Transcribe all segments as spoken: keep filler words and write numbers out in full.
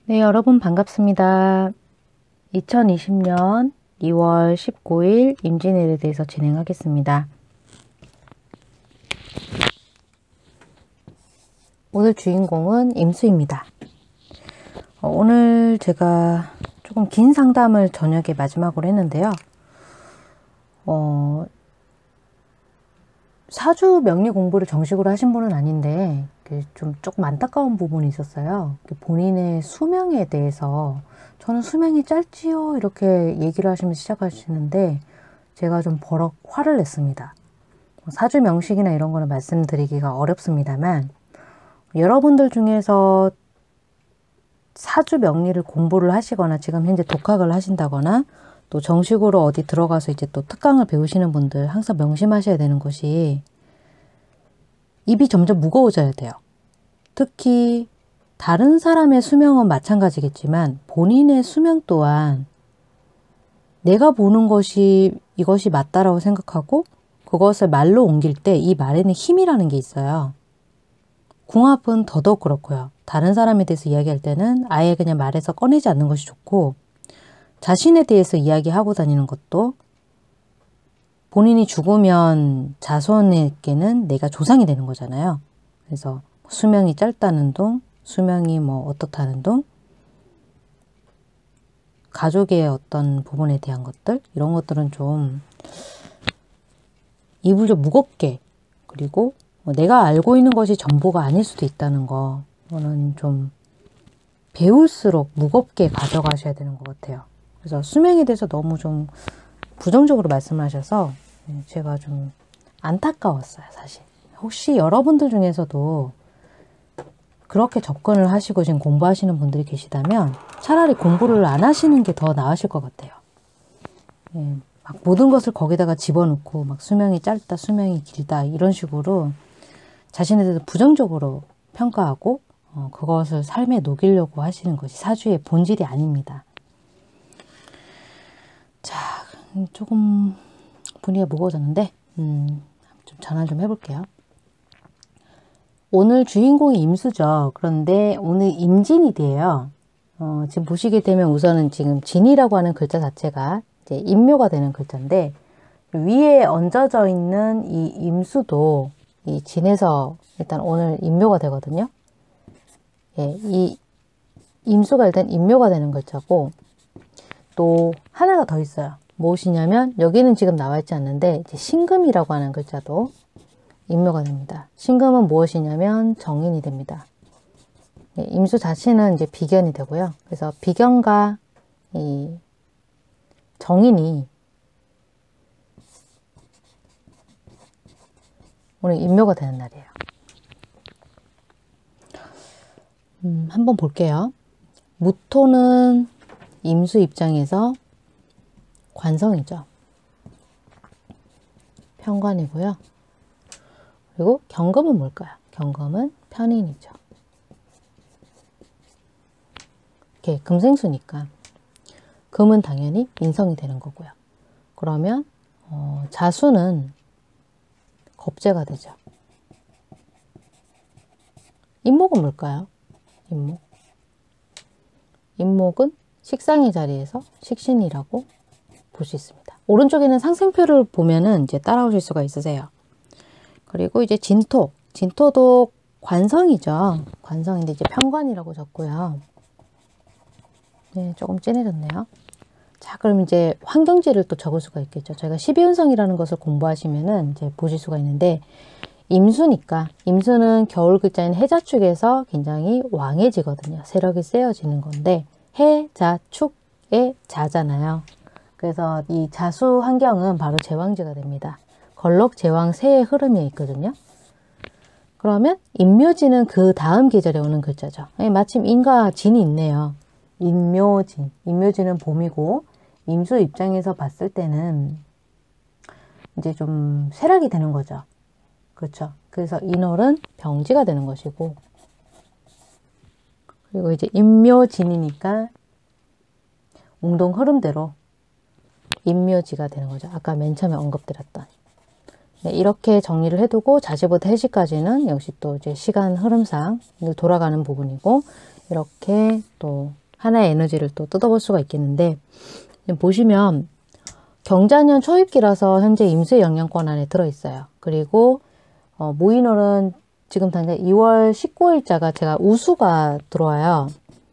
네, 여러분 반갑습니다. 이천이십 년 이월 십구일 임진일에 대해서 진행하겠습니다. 오늘 주인공은 임수입니다. 어, 오늘 제가 조금 긴 상담을 저녁에 마지막으로 했는데요. 어, 사주 명리 공부를 정식으로 하신 분은 아닌데 좀 조금 안타까운 부분이 있었어요. 본인의 수명에 대해서 저는 수명이 짧지요 이렇게 얘기를 하시면서 시작하시는데 제가 좀 버럭 화를 냈습니다. 사주 명식이나 이런 거는 말씀드리기가 어렵습니다만 여러분들 중에서 사주 명리를 공부를 하시거나 지금 현재 독학을 하신다거나 또 정식으로 어디 들어가서 이제 또 특강을 배우시는 분들 항상 명심하셔야 되는 것이 입이 점점 무거워져야 돼요. 특히 다른 사람의 수명은 마찬가지겠지만 본인의 수명 또한 내가 보는 것이 이것이 맞다라고 생각하고 그것을 말로 옮길 때 이 말에는 힘이라는 게 있어요. 궁합은 더더욱 그렇고요. 다른 사람에 대해서 이야기할 때는 아예 그냥 말해서 꺼내지 않는 것이 좋고 자신에 대해서 이야기하고 다니는 것도 본인이 죽으면 자손에게는 내가 조상이 되는 거잖아요. 그래서 수명이 짧다는 둥, 수명이 뭐 어떻다는 둥, 가족의 어떤 부분에 대한 것들, 이런 것들은 좀 입을 좀 무겁게, 그리고 뭐 내가 알고 있는 것이 전부가 아닐 수도 있다는 거, 이거는 좀 배울수록 무겁게 가져가셔야 되는 것 같아요. 그래서 수명에 대해서 너무 좀 부정적으로 말씀하셔서 제가 좀 안타까웠어요, 사실. 혹시 여러분들 중에서도 그렇게 접근을 하시고 지금 공부하시는 분들이 계시다면 차라리 공부를 안 하시는 게 더 나으실 것 같아요. 예, 막 모든 것을 거기다가 집어넣고 막 수명이 짧다, 수명이 길다 이런 식으로 자신에 대해서 부정적으로 평가하고 어, 그것을 삶에 녹이려고 하시는 것이 사주의 본질이 아닙니다. 자, 조금 분위기가 무거워졌는데 음, 좀 전환 좀 해볼게요. 오늘 주인공이 임수죠. 그런데 오늘 임진일이에요. 어, 지금 보시게 되면 우선은 지금 진이라고 하는 글자 자체가 이제 임묘가 되는 글자인데 위에 얹어져 있는 이 임수도 이 진에서 일단 오늘 임묘가 되거든요. 예, 이 임수가 일단 임묘가 되는 글자고 또 하나가 더 있어요. 무엇이냐면 여기는 지금 나와 있지 않는데 이제 신금이라고 하는 글자도 임묘가 됩니다. 신금은 무엇이냐면 정인이 됩니다. 예, 임수 자체는 이제 비견이 되고요. 그래서 비견과 이 정인이 오늘 임묘가 되는 날이에요. 음, 한번 볼게요. 무토는 임수 입장에서 관성이죠. 편관이고요. 그리고 경금은 뭘까요? 경금은 편인이죠. 이렇게 금생수니까 금은 당연히 인성이 되는 거고요. 그러면 어, 자수는 겁재가 되죠. 임목은 뭘까요? 임목. 임목은 식상의 자리에서 식신이라고 볼 수 있습니다. 오른쪽에는 상생표를 보면은 이제 따라오실 수가 있으세요. 그리고 이제 진토. 진토도 관성이죠. 관성인데 이제 편관이라고 적고요. 네, 조금 진해졌네요. 자, 그럼 이제 환경지를 또 적을 수가 있겠죠. 저희가 십이운성이라는 것을 공부하시면은 이제 보실 수가 있는데 임수니까 임수는 겨울 글자인 해자축에서 굉장히 왕해지거든요. 세력이 세어지는 건데 해자축의 자잖아요. 그래서 이 자수 환경은 바로 제왕지가 됩니다. 걸럭, 제왕, 세의 흐름이 있거든요. 그러면 임묘진은 그 다음 계절에 오는 글자죠. 마침 인과 진이 있네요. 임묘진. 임묘진은 봄이고 임수 입장에서 봤을 때는 이제 좀 쇠락이 되는 거죠. 그렇죠. 그래서 인월은 병지가 되는 것이고 그리고 이제 임묘진이니까 운동 흐름대로 임묘지가 되는 거죠. 아까 맨 처음에 언급드렸던. 네, 이렇게 정리를 해두고 자지부터 해지까지는 역시 또 이제 시간 흐름상 돌아가는 부분이고 이렇게 또 하나의 에너지를 또 뜯어볼 수가 있겠는데, 보시면 경자년 초입기라서 현재 임수의 영향권 안에 들어있어요. 그리고 어, 모인월은 지금 당장 이월 십구일자가 제가 우수가 들어와요.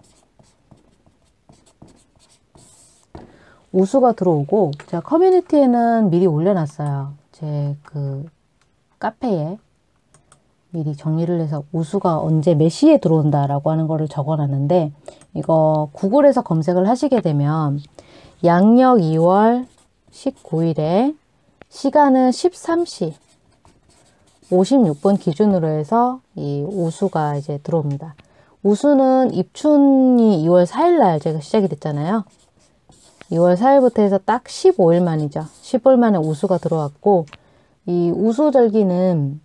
우수가 들어오고 제가 커뮤니티에는 미리 올려놨어요. 제 그 카페에 미리 정리를 해서 우수가 언제 몇 시에 들어온다라고 하는 거를 적어놨는데, 이거 구글에서 검색을 하시게 되면 양력 이월 십구일에 시간은 십삼 시 오십육 분 기준으로 해서 이 우수가 이제 들어옵니다. 우수는 입춘이 이월 사일날 제가 시작이 됐잖아요. 이월 사일부터 해서 딱 십오 일 만이죠. 십오 일 만에 우수가 들어왔고, 이 우수절기는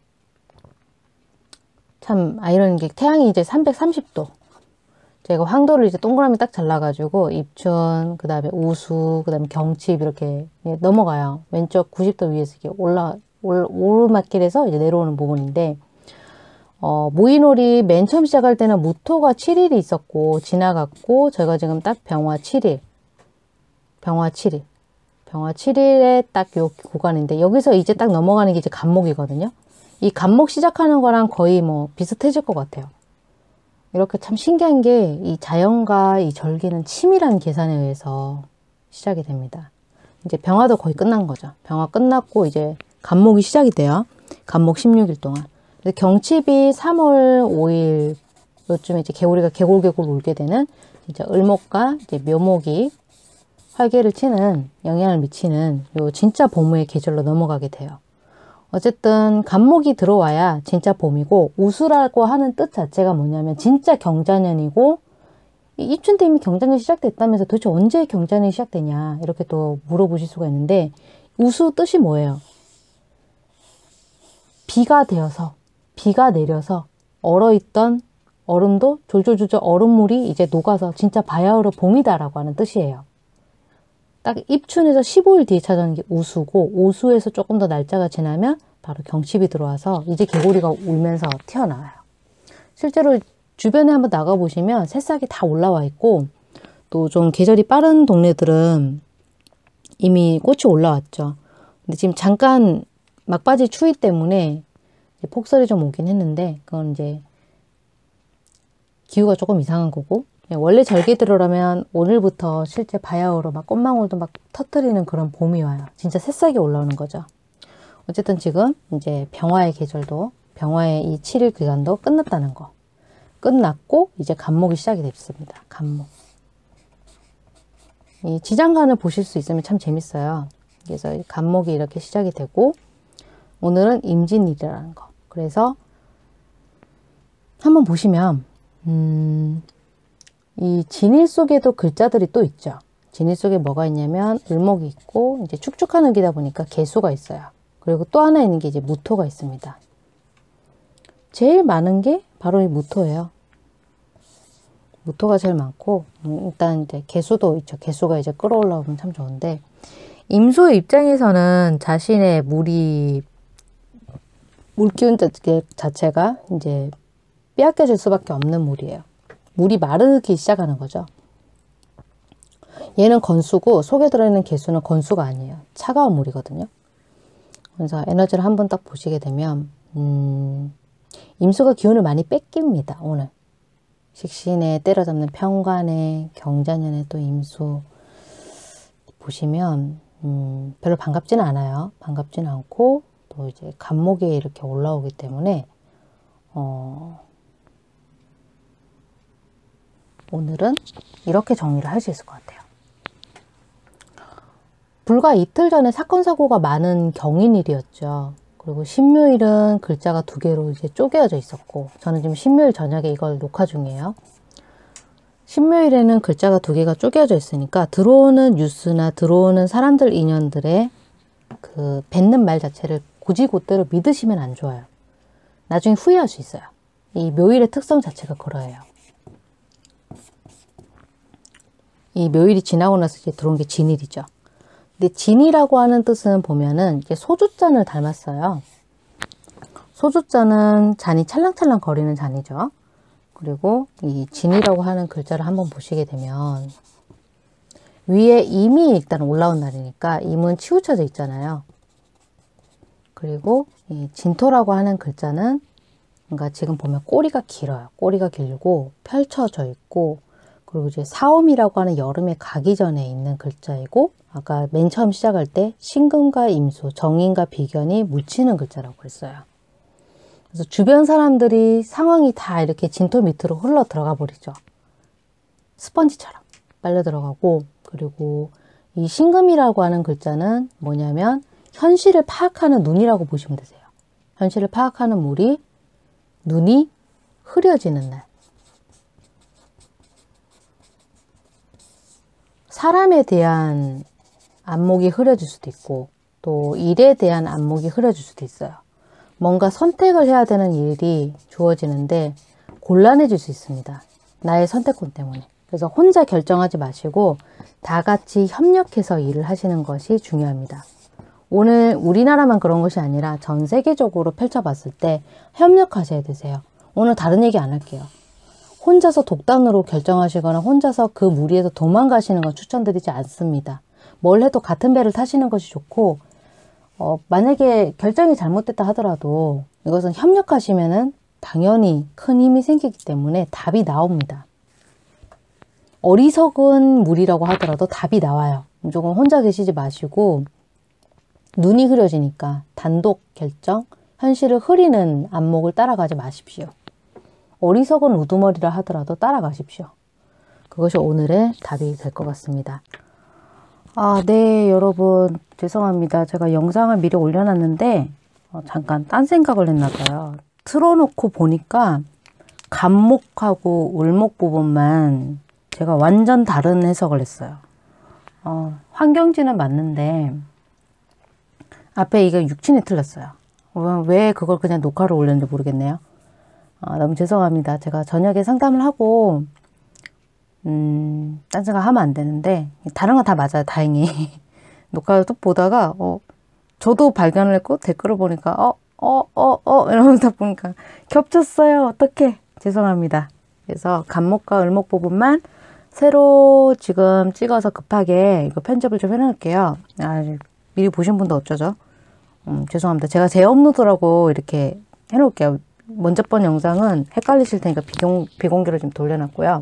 참 아이러니한 게 태양이 이제 삼백삼십 도, 제가 황도를 이제 동그라미 딱 잘라가지고 입춘, 그 다음에 우수, 그 다음에 경칩 이렇게 넘어가요. 왼쪽 구십 도 위에서 이렇게 올라 올, 오르막길에서 이제 내려오는 부분인데, 어, 모인월이 맨 처음 시작할 때는 무토가 칠 일이 있었고 지나갔고, 저희가 지금 딱 병화 칠 일, 병화 칠 일, 병화 칠 일에 딱 요 구간인데, 여기서 이제 딱 넘어가는 게 이제 간목이거든요. 이 간목 시작하는 거랑 거의 뭐 비슷해질 것 같아요. 이렇게 참 신기한 게 이 자연과 이 절기는 치밀한 계산에 의해서 시작이 됩니다. 이제 병화도 거의 끝난 거죠. 병화 끝났고 이제 간목이 시작이 돼요. 간목 십육 일 동안. 경칩이 삼월 오일 요즘에 이제 개구리가 개골개골 울게 되는 이제 을목과 이제 묘목이 활개를 치는 영향을 미치는 요 진짜 봄의 계절로 넘어가게 돼요. 어쨌든 간목이 들어와야 진짜 봄이고, 우수라고 하는 뜻 자체가 뭐냐면 진짜 경자년이고, 입춘 때 이미 경자년이 시작됐다면서 도대체 언제 경자년이 시작되냐 이렇게 또 물어보실 수가 있는데, 우수 뜻이 뭐예요? 비가 되어서, 비가 내려서 얼어있던 얼음도 졸졸졸졸 얼음물이 이제 녹아서 진짜 바야흐로 봄이다라고 하는 뜻이에요. 딱 입춘에서 십오 일 뒤에 찾아오는 게 우수고, 우수에서 조금 더 날짜가 지나면 바로 경칩이 들어와서 이제 개구리가 울면서 튀어나와요. 실제로 주변에 한번 나가보시면 새싹이 다 올라와 있고, 또 좀 계절이 빠른 동네들은 이미 꽃이 올라왔죠. 근데 지금 잠깐 막바지 추위 때문에 폭설이 좀 오긴 했는데, 그건 이제 기후가 조금 이상한 거고, 원래 절기대로라면 오늘부터 실제 바야흐로 막 꽃망울도 막 터뜨리는 그런 봄이 와요. 진짜 새싹이 올라오는 거죠. 어쨌든 지금 이제 병화의 계절도, 병화의 이 칠 일 기간도 끝났다는 거. 끝났고 이제 간목이 시작이 됐습니다. 간목. 이 지장간을 보실 수 있으면 참 재밌어요. 그래서 간목이 이렇게 시작이 되고, 오늘은 임진일이라는 거. 그래서 한번 보시면 음, 이 진일 속에도 글자들이 또 있죠. 진일 속에 뭐가 있냐면 을목이 있고, 이제 축축한 흙이다 보니까 개수가 있어요. 그리고 또 하나 있는 게 이제 무토가 있습니다. 제일 많은 게 바로 이 무토예요. 무토가 제일 많고, 음, 일단 이제 개수도 있죠. 개수가 이제 끌어올라오면 참 좋은데, 임수의 입장에서는 자신의 물이 물기운 자체가 이제 빼앗겨질 수밖에 없는 물이에요. 물이 마르기 시작하는 거죠. 얘는 건수고, 속에 들어있는 개수는 건수가 아니에요. 차가운 물이거든요. 그래서 에너지를 한번 딱 보시게 되면 음, 임수가 기운을 많이 뺏깁니다. 오늘 식신에 때려잡는 편관에 경자년에 또 임수 보시면 음, 별로 반갑지는 않아요. 반갑지는 않고, 또 이제 간목에 이렇게 올라오기 때문에 어, 오늘은 이렇게 정리를 할 수 있을 것 같아요. 불과 이틀 전에 사건 사고가 많은 경인일이었죠. 그리고 신묘일은 글자가 두 개로 이제 쪼개져 있었고, 저는 지금 신묘일 저녁에 이걸 녹화 중이에요. 신묘일에는 글자가 두 개가 쪼개져 있으니까 들어오는 뉴스나 들어오는 사람들 인연들의 그 뱉는 말 자체를 고지고대로 믿으시면 안 좋아요. 나중에 후회할 수 있어요. 이 묘일의 특성 자체가 그러해요. 이 묘일이 지나고 나서 이제 들어온 게 진일이죠. 근데 진이라고 하는 뜻은 보면은 이게 소주잔을 닮았어요. 소주잔은 잔이 찰랑찰랑 거리는 잔이죠. 그리고 이 진이라고 하는 글자를 한번 보시게 되면 위에 임이 일단 올라온 날이니까 임은 치우쳐져 있잖아요. 그리고 이 진토라고 하는 글자는 그러니까 지금 보면 꼬리가 길어요. 꼬리가 길고 펼쳐져 있고, 그리고 이제 사옴이라고 하는 여름에 가기 전에 있는 글자이고, 아까 맨 처음 시작할 때 신금과 임수, 정인과 비견이 묻히는 글자라고 했어요. 그래서 주변 사람들이 상황이 다 이렇게 진토 밑으로 흘러 들어가 버리죠. 스펀지처럼 빨려 들어가고, 그리고 이 신금이라고 하는 글자는 뭐냐면 현실을 파악하는 눈이라고 보시면 되세요. 현실을 파악하는 물이 눈이 흐려지는 날. 사람에 대한 안목이 흐려질 수도 있고 또 일에 대한 안목이 흐려질 수도 있어요. 뭔가 선택을 해야 되는 일이 주어지는데 곤란해질 수 있습니다. 나의 선택권 때문에. 그래서 혼자 결정하지 마시고 다 같이 협력해서 일을 하시는 것이 중요합니다. 오늘 우리나라만 그런 것이 아니라 전 세계적으로 펼쳐봤을 때 협력하셔야 되세요. 오늘 다른 얘기 안 할게요. 혼자서 독단으로 결정하시거나 혼자서 그 무리에서 도망가시는 건 추천드리지 않습니다. 뭘 해도 같은 배를 타시는 것이 좋고, 어, 만약에 결정이 잘못됐다 하더라도 이것은 협력하시면은 당연히 큰 힘이 생기기 때문에 답이 나옵니다. 어리석은 무리라고 하더라도 답이 나와요. 무조건 혼자 계시지 마시고 눈이 흐려지니까 단독 결정, 현실을 흐리는 안목을 따라가지 마십시오. 어리석은 우두머리라 하더라도 따라가십시오. 그것이 오늘의 답이 될 것 같습니다. 아, 네, 여러분 죄송합니다. 제가 영상을 미리 올려놨는데 어, 잠깐 딴 생각을 했나 봐요. 틀어놓고 보니까 간목하고 울목 부분만 제가 완전 다른 해석을 했어요. 어, 환경지는 맞는데 앞에 이게 육친이 틀렸어요. 왜 그걸 그냥 녹화를 올렸는지 모르겠네요. 아, 너무 죄송합니다. 제가 저녁에 상담을 하고 음, 딴 생각 하면 안 되는데 다른 건 다 맞아요. 다행히. 녹화를 또 보다가 어, 저도 발견을 했고 댓글을 보니까 어, 어, 어, 어 이러면서 보니까 겹쳤어요. 어떡해. 죄송합니다. 그래서 간목과 을목 부분만 새로 지금 찍어서 급하게 이거 편집을 좀 해놓을게요. 아, 미리 보신 분도 어쩌죠? 음, 죄송합니다. 제가 제 업로드라고 이렇게 해놓을게요. 먼저 번 영상은 헷갈리실 테니까 비공, 비공개로 좀 돌려놨고요.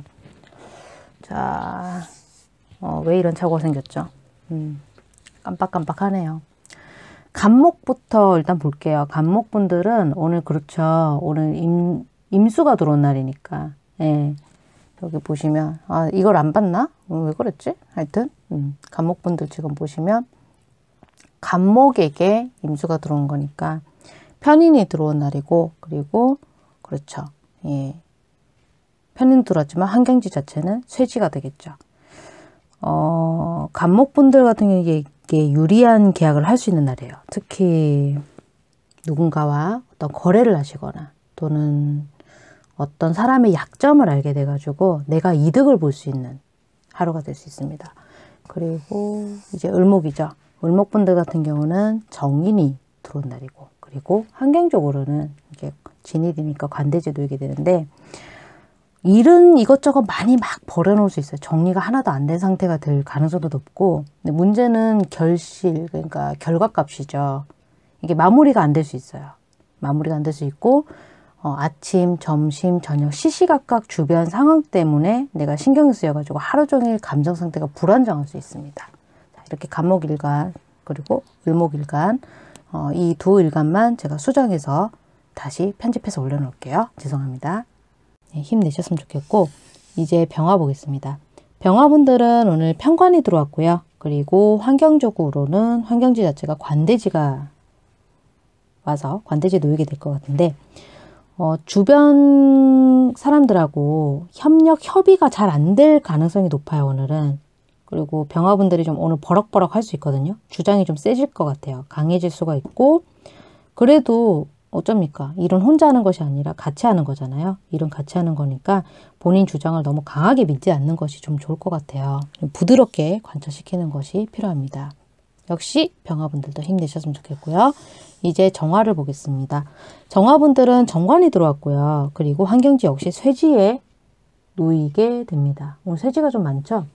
자, 어, 왜 이런 착오가 생겼죠? 음, 깜빡깜빡하네요. 간목부터 일단 볼게요. 간목분들은 오늘 그렇죠. 오늘 임, 임수가 들어온 날이니까. 예. 여기 보시면 아 이걸 안 봤나? 어, 왜 그랬지? 하여튼 음, 간목분들 지금 보시면 간목에게 임수가 들어온 거니까 편인이 들어온 날이고, 그리고 그렇죠. 예. 편인 들어왔지만 환경지 자체는 쇠지가 되겠죠. 어, 간목분들 같은 경우에 이게 유리한 계약을 할 수 있는 날이에요. 특히 누군가와 어떤 거래를 하시거나 또는 어떤 사람의 약점을 알게 돼가지고 내가 이득을 볼 수 있는 하루가 될 수 있습니다. 그리고 이제 을목이죠. 을목분들 같은 경우는 정인이 들어온 날이고, 그리고 환경적으로는 이게 진일이니까 관대지 놓이게 되는데 일은 이것저것 많이 막 벌여놓을 수 있어요. 정리가 하나도 안 된 상태가 될 가능성도 높고, 근데 문제는 결실, 그러니까 결과값이죠. 이게 마무리가 안 될 수 있어요. 마무리가 안 될 수 있고 어, 아침, 점심, 저녁 시시각각 주변 상황 때문에 내가 신경이 쓰여가지고 하루 종일 감정 상태가 불안정할 수 있습니다. 자, 이렇게 간목일간 그리고 을목일간 어, 이 두 일간만 제가 수정해서 다시 편집해서 올려놓을게요. 죄송합니다. 네, 힘내셨으면 좋겠고, 이제 병화 보겠습니다. 병화분들은 오늘 편관이 들어왔고요. 그리고 환경적으로는 환경지 자체가 관대지가 와서 관대지에 놓이게 될 것 같은데 어, 주변 사람들하고 협력, 협의가 잘 안 될 가능성이 높아요, 오늘은. 그리고 병화분들이 좀 오늘 버럭버럭 할 수 있거든요. 주장이 좀 세질 것 같아요. 강해질 수가 있고, 그래도 어쩝니까? 일은 혼자 하는 것이 아니라 같이 하는 거잖아요. 일은 같이 하는 거니까 본인 주장을 너무 강하게 믿지 않는 것이 좀 좋을 것 같아요. 좀 부드럽게 관철시키는 것이 필요합니다. 역시 병화분들도 힘내셨으면 좋겠고요. 이제 정화를 보겠습니다. 정화분들은 정관이 들어왔고요. 그리고 환경지 역시 쇠지에 놓이게 됩니다. 오늘 쇠지가 좀 많죠?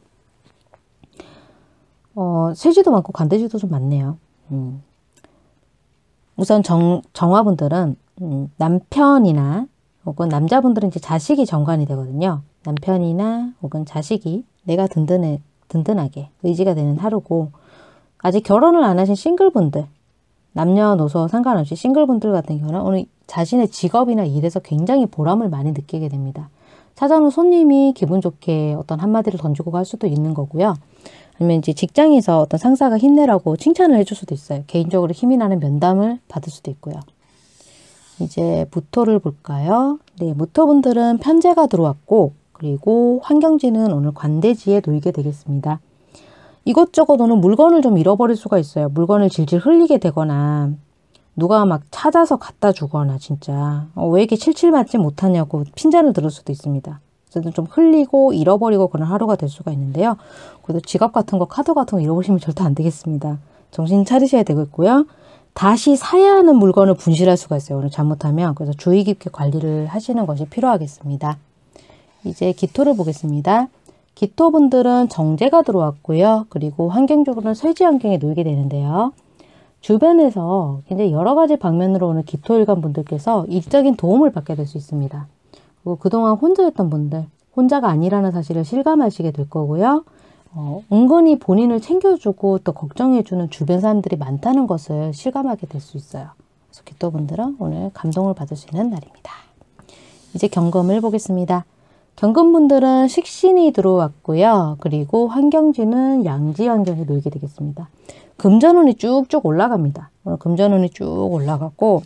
어, 쇠지도 많고 간대지도 좀 많네요. 음. 우선 정, 정화분들은 음, 남편이나 혹은 남자분들은 이제 자식이 정관이 되거든요. 남편이나 혹은 자식이 내가 든든해, 든든하게 의지가 되는 하루고, 아직 결혼을 안 하신 싱글분들, 남녀노소 상관없이 싱글분들 같은 경우는 오늘 자신의 직업이나 일에서 굉장히 보람을 많이 느끼게 됩니다. 찾아오는 손님이 기분 좋게 어떤 한마디를 던지고 갈 수도 있는 거고요. 아니면 이제 직장에서 어떤 상사가 힘내라고 칭찬을 해줄 수도 있어요. 개인적으로 힘이 나는 면담을 받을 수도 있고요. 이제 무토를 볼까요? 네, 무토분들은 편제가 들어왔고, 그리고 환경지는 오늘 관대지에 놓이게 되겠습니다. 이것저것 오늘 물건을 좀 잃어버릴 수가 있어요. 물건을 질질 흘리게 되거나 누가 막 찾아서 갖다 주거나 진짜 어, 왜 이렇게 칠칠 맞지 못하냐고 핀잔을 들을 수도 있습니다. 어쨌든 좀 흘리고 잃어버리고 그런 하루가 될 수가 있는데요. 그래도 지갑 같은 거, 카드 같은 거 잃어버리시면 절대 안 되겠습니다. 정신 차리셔야 되겠고요. 다시 사야 하는 물건을 분실할 수가 있어요. 오늘 잘못하면. 그래서 주의 깊게 관리를 하시는 것이 필요하겠습니다. 이제 기토를 보겠습니다. 기토분들은 정제가 들어왔고요. 그리고 환경적으로는 쇠지 환경에 놓이게 되는데요. 주변에서 굉장히 여러 가지 방면으로 오늘 기토일간 분들께서 일적인 도움을 받게 될 수 있습니다. 그리고 그동안 혼자였던 분들, 혼자가 아니라는 사실을 실감하시게 될 거고요. 어, 은근히 본인을 챙겨주고 또 걱정해주는 주변 사람들이 많다는 것을 실감하게 될 수 있어요. 그래서 기토분들은 오늘 감동을 받을 수 있는 날입니다. 이제 경금을 보겠습니다. 경금분들은 식신이 들어왔고요. 그리고 환경지는 양지 환경에 놓이게 되겠습니다. 금전운이 쭉쭉 올라갑니다. 오늘 금전운이 쭉 올라가고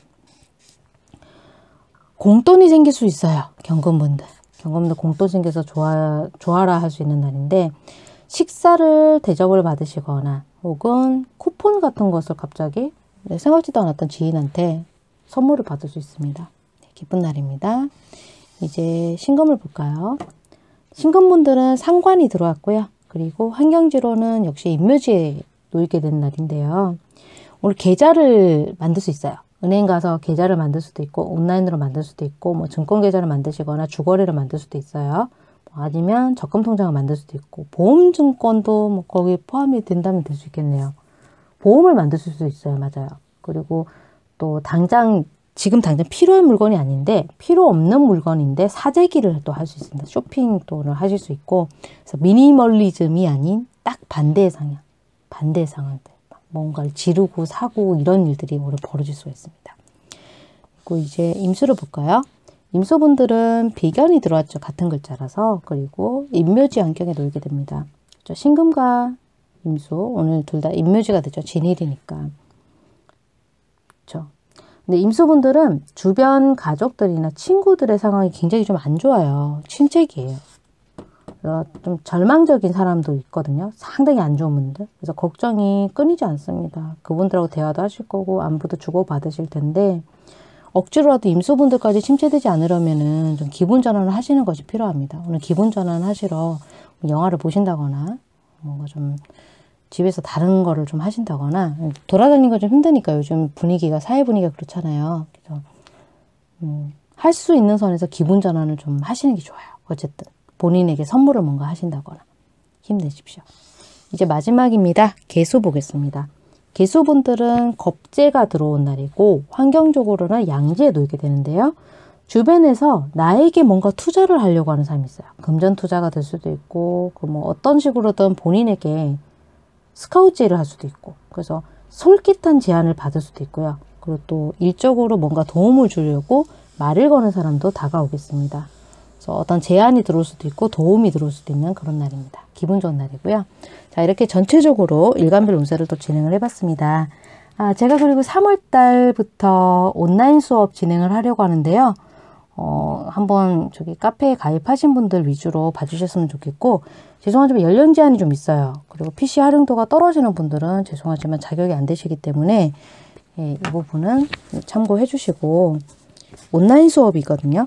공돈이 생길 수 있어요. 경금분들. 경금분들 공돈 생겨서 좋아, 좋아라 할 수 있는 날인데, 식사를 대접을 받으시거나 혹은 쿠폰 같은 것을 갑자기 생각지도 않았던 지인한테 선물을 받을 수 있습니다. 기쁜 날입니다. 이제 신금을 볼까요? 신금분들은 상관이 들어왔고요. 그리고 환경지로는 역시 인묘지에 놓이게 된 날인데요. 오늘 계좌를 만들 수 있어요. 은행 가서 계좌를 만들 수도 있고 온라인으로 만들 수도 있고 뭐 증권 계좌를 만드시거나 주거래를 만들 수도 있어요. 아니면 적금 통장을 만들 수도 있고 보험증권도 뭐 거기에 포함이 된다면 될 수 있겠네요. 보험을 만들 수도 있어요. 맞아요. 그리고 또 당장 지금 당장 필요한 물건이 아닌데 필요 없는 물건인데 사재기를 또 할 수 있습니다. 쇼핑 또는 하실 수 있고, 그래서 미니멀리즘이 아닌 딱 반대의 상황, 반대의 상황들, 뭔가를 지르고 사고 이런 일들이 오늘 벌어질 수가 있습니다. 그리고 이제 임수를 볼까요? 임수분들은 비견이 들어왔죠. 같은 글자라서. 그리고 인묘지 환경에 놓이게 됩니다. 그렇죠? 신금과 임수, 오늘 둘 다 인묘지가 되죠. 진일이니까. 그렇죠? 근데 임수분들은 주변 가족들이나 친구들의 상황이 굉장히 좀 안 좋아요. 침체기예요. 그래서 좀 절망적인 사람도 있거든요. 상당히 안 좋은 분들. 그래서 걱정이 끊이지 않습니다. 그분들하고 대화도 하실 거고 안부도 주고받으실 텐데, 억지로라도 임수분들까지 침체되지 않으려면은 좀 기분 전환을 하시는 것이 필요합니다. 오늘 기분 전환 하시러 영화를 보신다거나 뭔가 좀 집에서 다른 거를 좀 하신다거나, 돌아다니는 거 좀 힘드니까 요즘 분위기가, 사회 분위기가 그렇잖아요. 그래서 음, 할 수 있는 선에서 기분 전환을 좀 하시는 게 좋아요. 어쨌든 본인에게 선물을 뭔가 하신다거나 힘내십시오. 이제 마지막입니다. 개수 보겠습니다. 개수분들은 겁재가 들어온 날이고 환경적으로는 양지에 놓이게 되는데요. 주변에서 나에게 뭔가 투자를 하려고 하는 사람이 있어요. 금전 투자가 될 수도 있고 그 뭐 어떤 식으로든 본인에게 스카우트 제의를 할 수도 있고, 그래서 솔깃한 제안을 받을 수도 있고요. 그리고 또 일적으로 뭔가 도움을 주려고 말을 거는 사람도 다가오겠습니다. 그래서 어떤 제안이 들어올 수도 있고 도움이 들어올 수도 있는 그런 날입니다. 기분 좋은 날이고요. 자, 이렇게 전체적으로 일간별 운세를 또 진행을 해봤습니다. 아, 제가 그리고 삼월 달부터 온라인 수업 진행을 하려고 하는데요. 어, 한번 저기 카페에 가입하신 분들 위주로 봐주셨으면 좋겠고, 죄송하지만 연령 제한이 좀 있어요. 그리고 피씨 활용도가 떨어지는 분들은 죄송하지만 자격이 안 되시기 때문에 예, 이 부분은 참고해 주시고, 온라인 수업이 있거든요.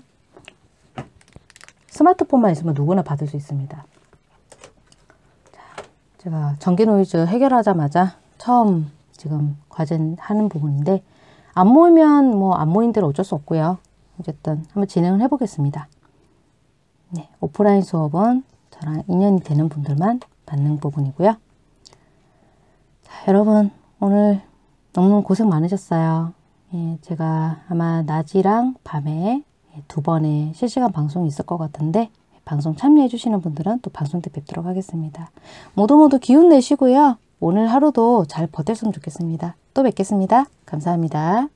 스마트폰만 있으면 누구나 받을 수 있습니다. 자, 제가 전기 노이즈 해결하자마자 처음 지금 과제하는 부분인데 안 모이면 뭐 안 모인 대로 어쩔 수 없고요. 어쨌든 한번 진행을 해보겠습니다. 네, 오프라인 수업은 저랑 인연이 되는 분들만 받는 부분이고요. 자, 여러분 오늘 너무 고생 많으셨어요. 예, 제가 아마 낮이랑 밤에 두 번의 실시간 방송이 있을 것 같은데 방송 참여해 주시는 분들은 또 방송 때 뵙도록 하겠습니다. 모두 모두 기운 내시고요. 오늘 하루도 잘 버텼으면 좋겠습니다. 또 뵙겠습니다. 감사합니다.